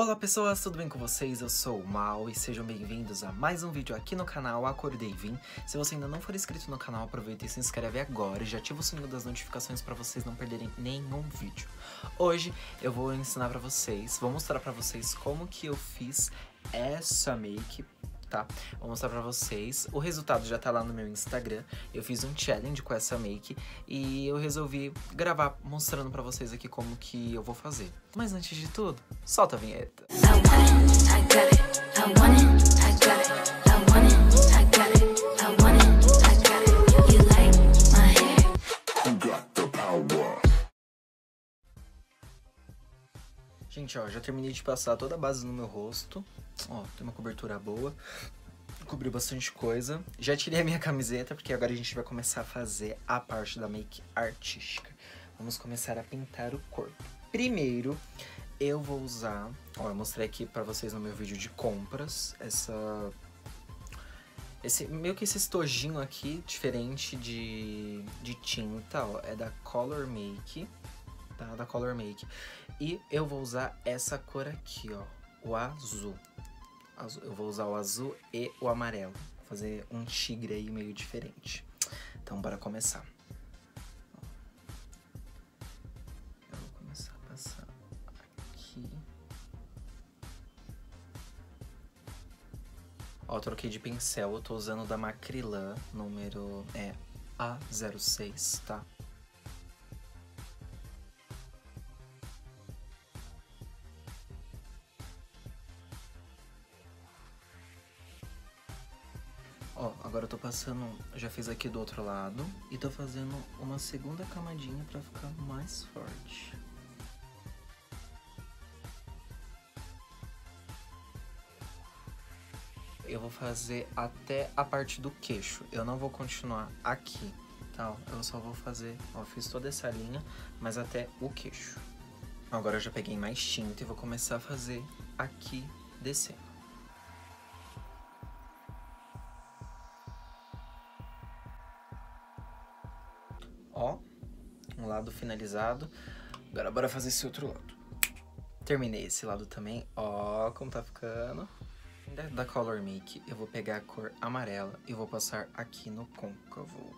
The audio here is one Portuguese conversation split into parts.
Olá pessoas, tudo bem com vocês? Eu sou o Mal e sejam bem-vindos a mais um vídeo aqui no canal Acordei Vim. Se você ainda não for inscrito no canal, aproveita e se inscreve agora e já ativa o sininho das notificações para vocês não perderem nenhum vídeo. Hoje eu vou ensinar pra vocês, vou mostrar pra vocês como que eu fiz essa make, tá? Vou mostrar pra vocês, o resultado já tá lá no meu Instagram. Eu fiz um challenge com essa make e eu resolvi gravar mostrando pra vocês aqui como que eu vou fazer. Mas antes de tudo, solta a vinheta. Gente, ó, já terminei de passar toda a base no meu rosto. Ó, tem uma cobertura boa. Cobriu bastante coisa. Já tirei a minha camiseta, porque agora a gente vai começar a fazer a parte da make artística. Vamos começar a pintar o corpo. Primeiro, eu vou usar... Ó, eu mostrei aqui pra vocês no meu vídeo de compras. Meio que esse estojinho aqui, diferente de tinta, ó. É da Color Make. Tá? Da Color Make. E eu vou usar essa cor aqui, ó. O azul. Eu vou usar o azul e o amarelo. Vou fazer um tigre aí meio diferente. Então, bora começar. Eu vou começar a passar aqui. Ó, eu troquei de pincel. Eu tô usando o da Macrylan, número A06, tá? Ó, agora eu tô passando, já fiz aqui do outro lado e tô fazendo uma segunda camadinha pra ficar mais forte. Eu vou fazer até a parte do queixo, eu não vou continuar aqui, tá? Eu só vou fazer, ó, fiz toda essa linha, mas até o queixo. Agora eu já peguei mais tinta e vou começar a fazer aqui descendo. Ó, um lado finalizado. Agora bora fazer esse outro lado. Terminei esse lado também. Ó, como tá ficando. Da Color Make, eu vou pegar a cor amarela e vou passar aqui no côncavo.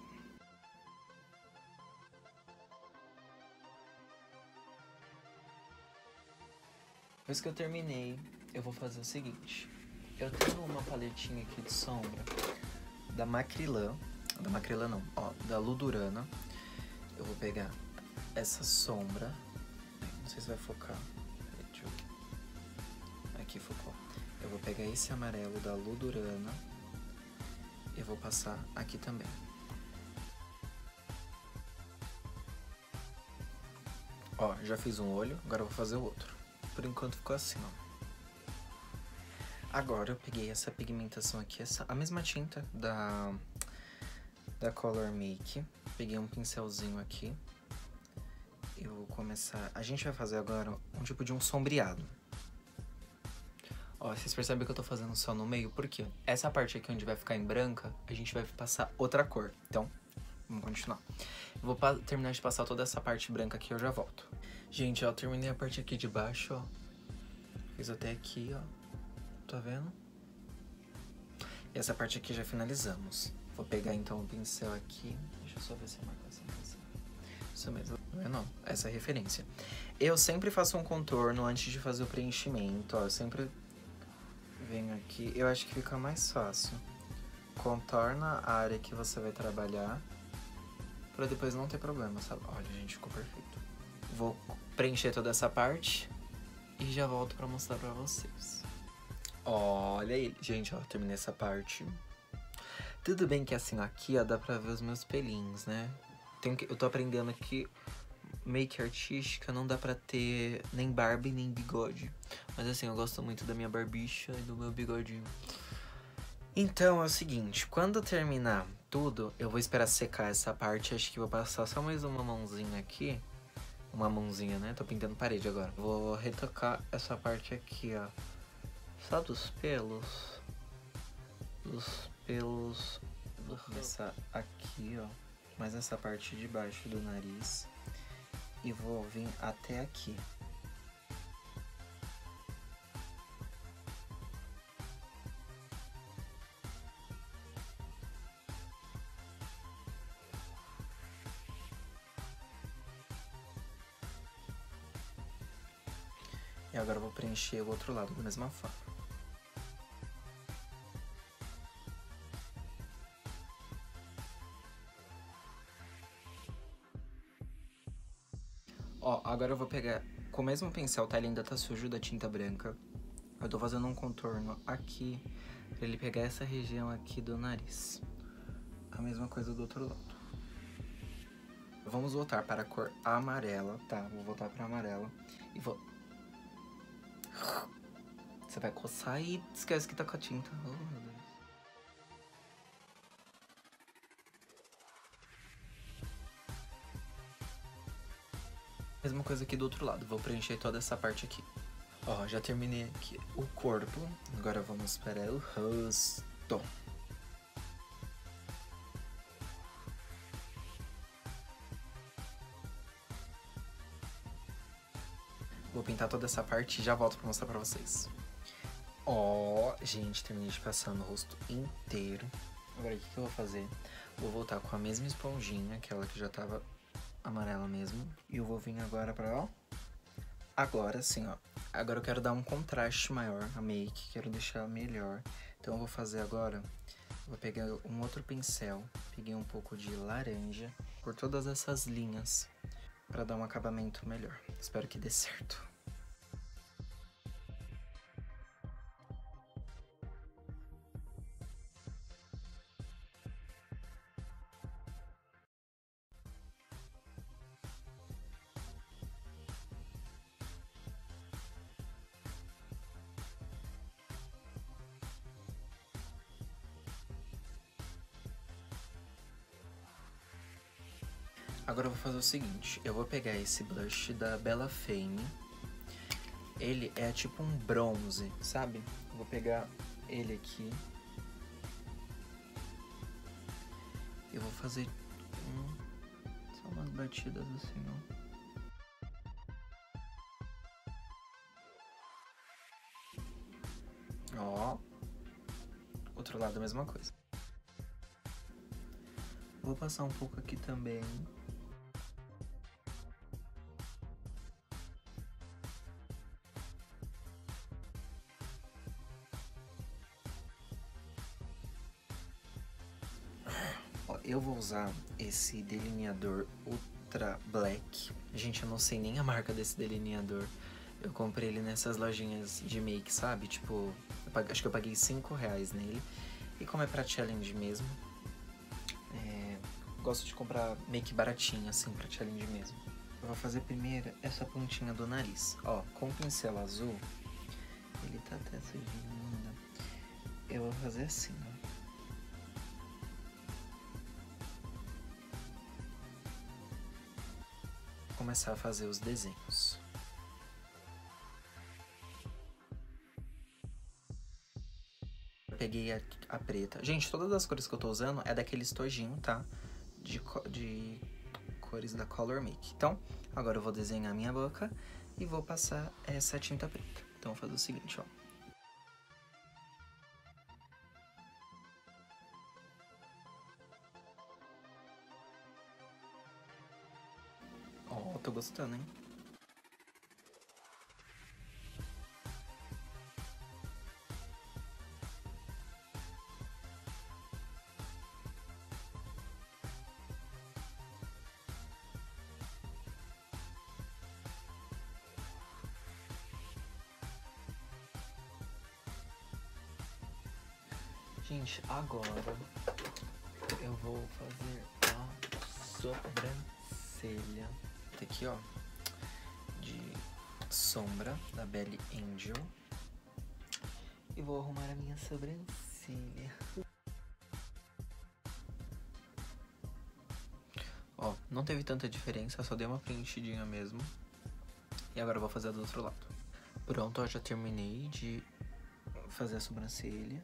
Depois que eu terminei, eu vou fazer o seguinte. Eu tenho uma paletinha aqui de sombra da Macrylan. Da Macrylan não, ó, da Ludurana. Eu vou pegar essa sombra. Não sei se vai focar. Deixa eu ver. Aqui focou. Eu vou pegar esse amarelo da Ludurana. E vou passar aqui também. Ó, já fiz um olho, agora eu vou fazer o outro. Por enquanto ficou assim, ó. Agora eu peguei essa pigmentação aqui, a mesma tinta da Color Make. Peguei um pincelzinho aqui. Eu vou começar... A gente vai fazer agora um tipo de um sombreado. Ó, vocês percebem que eu tô fazendo só no meio? Por quê? Essa parte aqui onde vai ficar em branca, a gente vai passar outra cor. Então, vamos continuar. Eu vou terminar de passar toda essa parte branca aqui e eu já volto. Gente, ó, eu terminei a parte aqui de baixo, ó. Fiz até aqui, ó. Tá vendo? E essa parte aqui já finalizamos. Vou pegar então o pincel aqui. Deixa eu só ver se eu marco essa pincel. Isso mesmo. Não, essa é a referência. Eu sempre faço um contorno antes de fazer o preenchimento, ó. Eu sempre venho aqui. Eu acho que fica mais fácil. Contorna a área que você vai trabalhar. Pra depois não ter problema, sabe? Olha, gente, ficou perfeito. Vou preencher toda essa parte. E já volto pra mostrar pra vocês. Olha aí. Gente, ó, terminei essa parte. Tudo bem que assim, aqui, ó, dá pra ver os meus pelinhos, né? Eu tô aprendendo que make artística não dá pra ter nem barba e nem bigode. Mas assim, eu gosto muito da minha barbicha e do meu bigodinho. Então, é o seguinte, quando eu terminar tudo, eu vou esperar secar essa parte. Acho que vou passar só mais uma mãozinha aqui. Uma mãozinha, né? Tô pintando parede agora. Vou retocar essa parte aqui, ó. Só dos pelos. Vou começar aqui, ó. Mais essa parte de baixo do nariz. E vou vir até aqui. E agora eu vou preencher o outro lado da mesma forma. Ó, agora eu vou pegar, com o mesmo pincel, tá? Ele ainda tá sujo da tinta branca. Eu tô fazendo um contorno aqui, pra ele pegar essa região aqui do nariz. A mesma coisa do outro lado. Vamos voltar para a cor amarela, tá? Vou voltar pra amarela e vou... Você vai coçar e esquece que tá com a tinta. Oh, meu Deus. Mesma coisa aqui do outro lado, vou preencher toda essa parte aqui. Ó, já terminei aqui o corpo, agora vamos para o rosto. Vou pintar toda essa parte e já volto pra mostrar pra vocês. Ó, gente, terminei de passar no rosto inteiro. Agora, o que eu vou fazer? Vou voltar com a mesma esponjinha, aquela que já tava amarela mesmo. E eu vou vir agora pra, ó. Agora sim, ó. Agora eu quero dar um contraste maior a make, quero deixar melhor. Então eu vou fazer agora, vou pegar um outro pincel, peguei um pouco de laranja por todas essas linhas pra dar um acabamento melhor. Espero que dê certo. Agora eu vou fazer o seguinte, eu vou pegar esse blush da Bella Fame. Ele é tipo um bronze, sabe? Eu vou pegar ele aqui. Eu vou fazer só umas batidas assim, ó. Ó. Outro lado a mesma coisa. Vou passar um pouco aqui também. Eu vou usar esse delineador Ultra Black. Gente, eu não sei nem a marca desse delineador. Eu comprei ele nessas lojinhas de make, sabe? Tipo, acho que eu paguei R$5 nele. E como é pra challenge mesmo, gosto de comprar make baratinho, assim, pra challenge mesmo. Eu vou fazer primeiro essa pontinha do nariz. Ó, com o pincel azul, ele tá até sujinho ainda. Eu vou fazer assim, ó. Começar a fazer os desenhos. Eu peguei a preta. Gente, todas as cores que eu tô usando é daquele estojinho, tá? De cores da Color Make. Então, agora eu vou desenhar minha boca e vou passar essa tinta preta. Então, eu vou fazer o seguinte, ó. Ó, tô gostando, hein? Gente, agora eu vou fazer a sobrancelha. Tá aqui, ó, de sombra da Belly Angel. E vou arrumar a minha sobrancelha. Ó, não teve tanta diferença, só dei uma preenchidinha mesmo. E agora eu vou fazer do outro lado. Pronto, ó, já terminei de fazer a sobrancelha.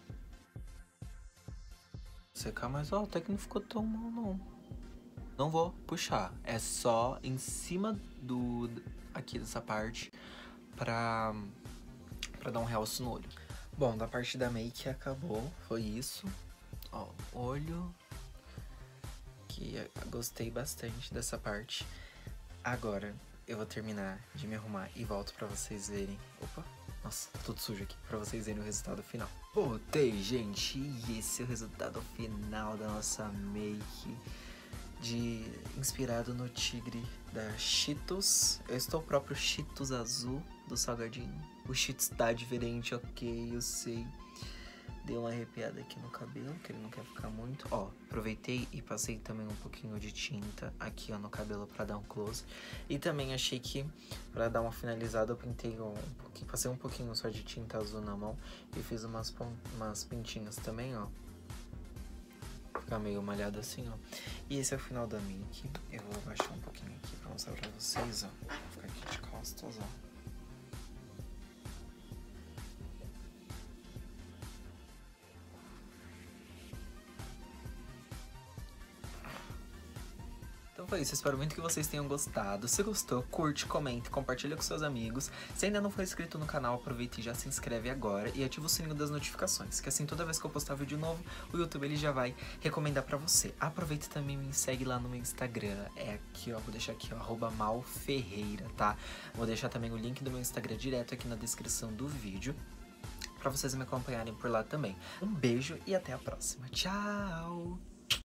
Secar, mas ó, até que não ficou tão mal, não. Não vou puxar, é só em cima aqui dessa parte pra dar um realce no olho. Bom, da parte da make acabou, foi isso. Ó, olho, que eu gostei bastante dessa parte. Agora, eu vou terminar de me arrumar e volto pra vocês verem. Opa, nossa, tá tudo sujo aqui. Pra vocês verem o resultado final. Voltei, gente, e esse é o resultado final da nossa make inspirado no tigre da Cheetos. Eu estou o próprio Cheetos azul do salgadinho. O Cheetos tá diferente, ok, eu sei. Dei uma arrepiada aqui no cabelo, que ele não quer ficar muito. Ó, aproveitei e passei também um pouquinho de tinta aqui, ó, no cabelo pra dar um close. E também achei que, pra dar uma finalizada, eu pintei passei um pouquinho só de tinta azul na mão. E fiz umas pintinhas também, ó. Ficar meio malhado assim, ó. E esse é o final da make. Eu vou abaixar um pouquinho aqui pra mostrar pra vocês, ó. Vou ficar aqui de costas, ó. Então foi isso, espero muito que vocês tenham gostado. Se gostou, curte, comente, compartilha com seus amigos. Se ainda não for inscrito no canal, aproveita e já se inscreve agora e ativa o sininho das notificações, que assim toda vez que eu postar vídeo novo, o YouTube ele já vai recomendar pra você. Aproveita também e me segue lá no meu Instagram, é aqui ó, vou deixar aqui ó, @malferreira, tá? Vou deixar também o link do meu Instagram direto aqui na descrição do vídeo, pra vocês me acompanharem por lá também. Um beijo e até a próxima. Tchau!